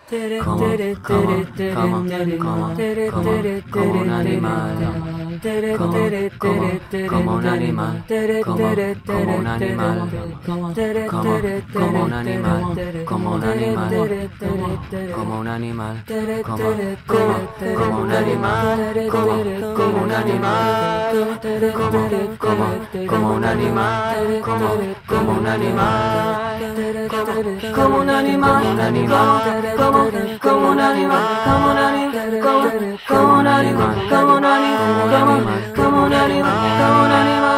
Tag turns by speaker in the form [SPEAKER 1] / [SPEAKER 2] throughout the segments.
[SPEAKER 1] como un animal, como un animal, como un animal, como un animal, como un animal, como un animal, como un animal, como un animal, como un animal, como un animal, como un animal, como un animal, como un animal, como un animal, como un animal, como un animal, como un animal.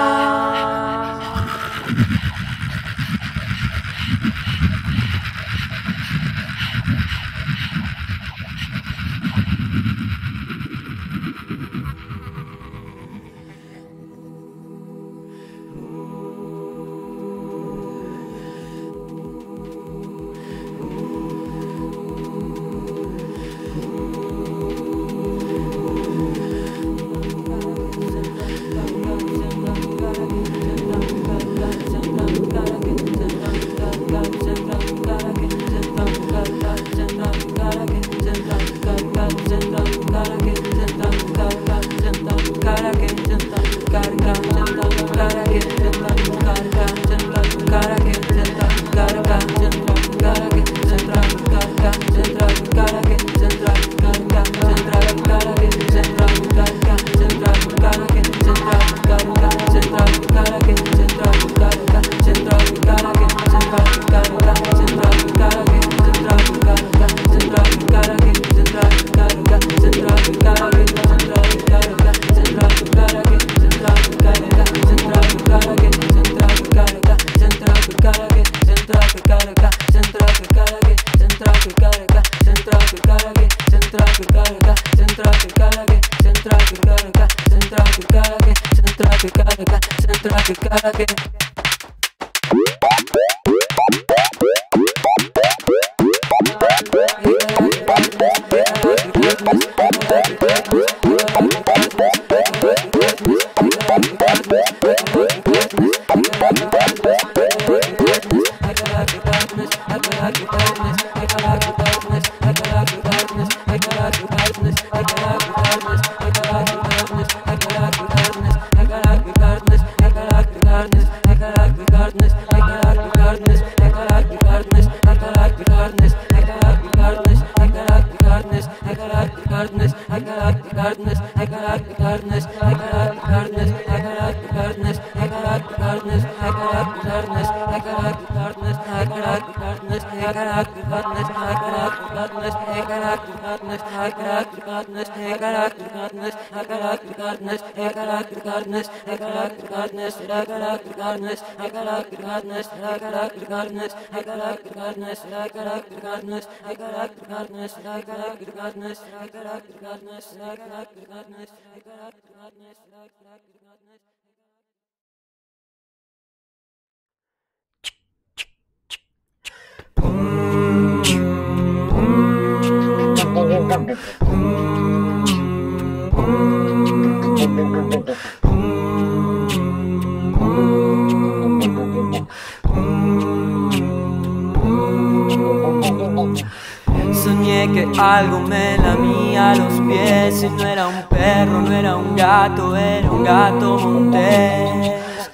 [SPEAKER 2] Soñé que algo me lamía los pies y no era un perro, no era un gato, era un gato montés.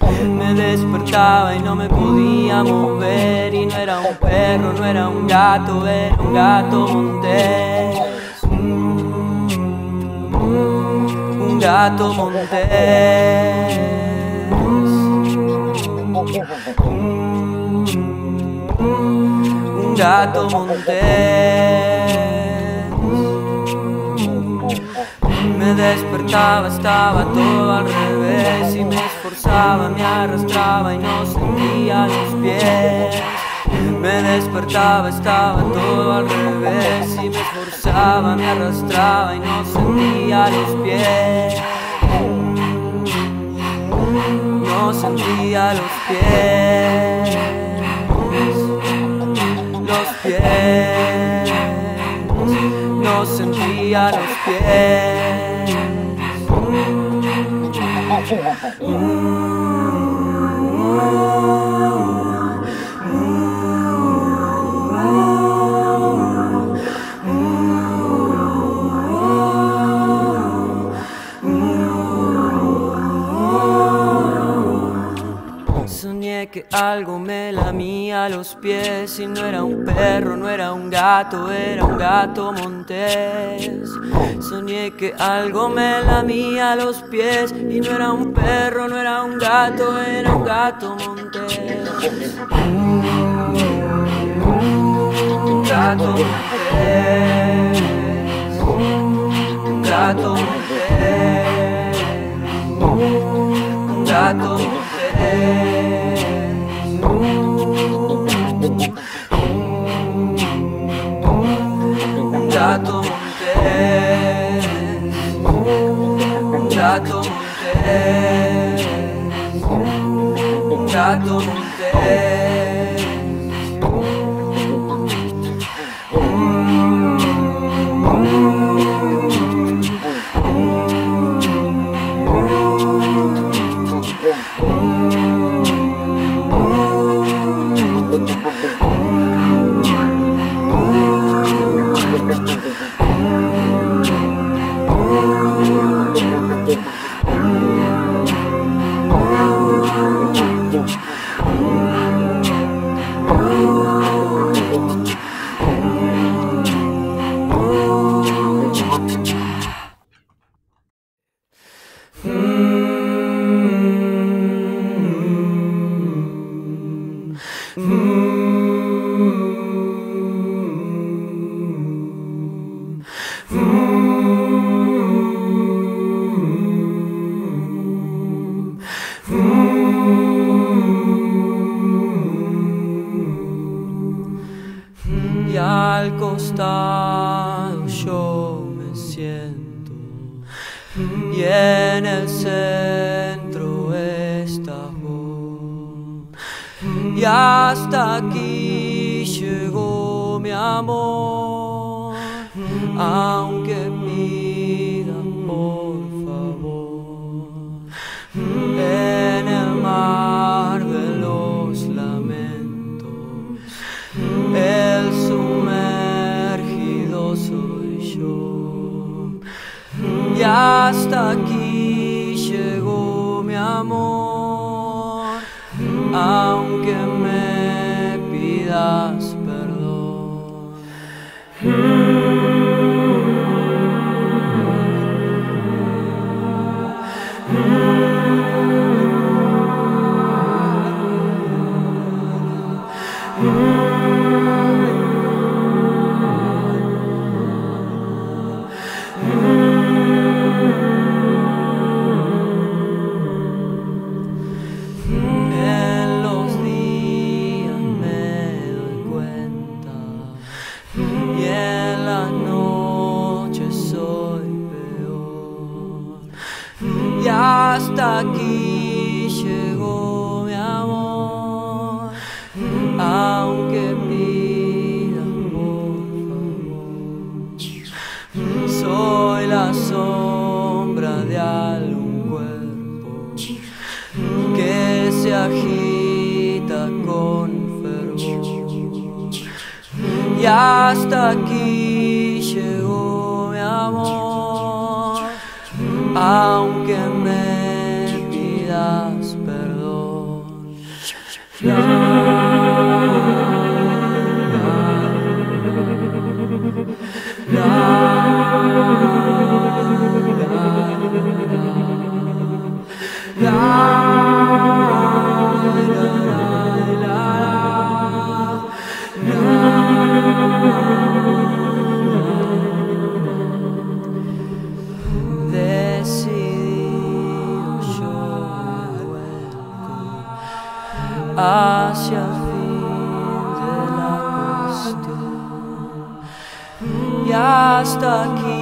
[SPEAKER 2] Me despertaba y no me podía mover y no era un perro, no era un gato, era un gato montés. Un gato montés. Un gato montés. Me despertaba, estaba todo al revés y me esforzaba, me arrastraba y no sentía los pies. Me despertaba, estaba todo al revés y me esforzaba, me arrastraba y no sentía los pies. No sentía los pies. Los pies, no sentía los pies. algo me lamía los pies y no era un perro, no era un gato, era un gato montés. Soñé que algo me lamía los pies y no era un perro, no era un gato, era un gato montés. Un gato montés, un gato montés, un gato montés. Un gato montés, un gato montés, un gato montés. Y al costado yo me siento y en el centro está vos. Y hasta aquí llegó mi amor, aunque pida por favor. En el mar de los lamentos, el sumergido soy yo. Y hasta aquí llegó mi amor, aunque me pidas perdón. En los días me doy cuenta y en las noches soy peor. Y hasta aquí llegó mi amor, aunque pidas por favor. Soy la sombra de algún cuerpo que se agita con fervor. Y hasta aquí llegó mi amor, aunque me pidas perdón. Decidido yo me vuelco hacia el fin de la cuestión. Y hasta aquí